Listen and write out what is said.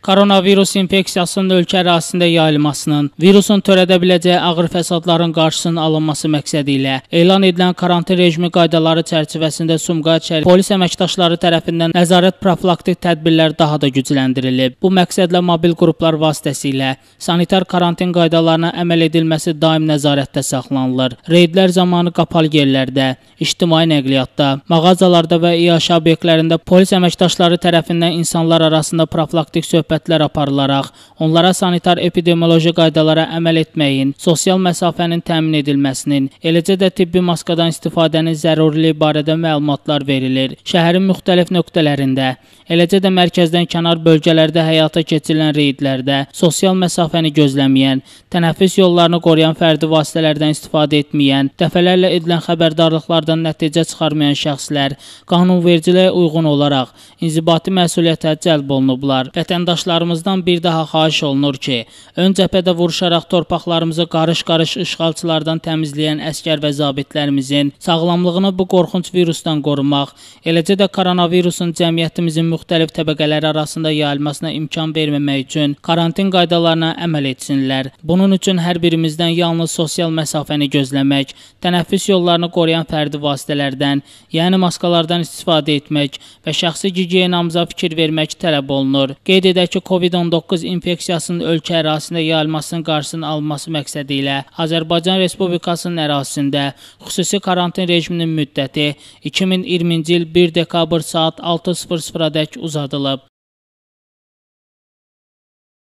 Koronavirus infeksiyasının ölkə ərazisində yayılmasının, virusun törədə biləcəyi ağır fəsadların qarşısının alınması məqsədi ilə elan edilən karantin rejimi qaydaları çərçivəsində Sumqayıt şəhər polis əməkdaşları tərəfindən nəzarət profilaktik tədbirlər daha da gücləndirilib. Bu məqsədlə mobil qruplar vasitəsilə sanitar karantin qaydalarına əməl edilməsi daim nəzarətdə saxlanılır. Reydlər zamanı qapalı yerlərdə, ictimai nəqliyyatda, mağazalarda və iaşə obyektlərində polis əməkdaşları tərəfindən insanlar arasında profilaktik söhbətlər aparılaraq, onlara sanitar epidemioloji qaydalara əməl etməyin, sosial məsafənin təmin edilməsinin, eləcə də tibbi maskadan istifadənin zəruriliyi barədə məlumatlar verilir. Şəhərin müxtəlif nöqtələrində, eləcə də mərkəzdən kənar bölgələrdə həyata keçirilən reydlərdə sosial məsafəni gözləməyən, tənəffüs yollarını qoruyan fərdi vasitələrdən istifadə etməyən, dəfələrlə edilən xəbərdarlıqlardan nəticə çıxarmayan şəxslər qanunvericiliyə uyğun olaraq inzibati məsuliyyətə cəlb olunublar. Vətəndaşlarımızdan bir daha xahiş olunur ki, ön cəbhədə vuruşaraq torpaqlarımızı qarış-qarış işğalçılardan təmizləyən əskər və zabitlərimizin sağlamlığını bu qorxunc virusdan qorumaq, eləcə də koronavirusun cəmiyyətimizin müxtəlif təbəqələri arasında yayılmasına imkan verməmək üçün karantin qaydalarına əməl etsinlər. Bunun üçün hər birimizdən yalnız sosial məsafəni gözləmək, tənəffüs yollarını qoruyan fərdi vasitələrdən, yəni maskalardan istifadə etmək və şəxsi gigiyenamıza fikir vermək tələb olunur. Qeyd edək ki, COVID-19 infeksiyasının ölkə ərazisində yayılmasının qarşısının alınması məqsədi ilə Azərbaycan Respublikasının ərazisində xüsusi karantin rejiminin müddəti 2020-ci il 1 dekabr saat 6:00-dək uzadılıb.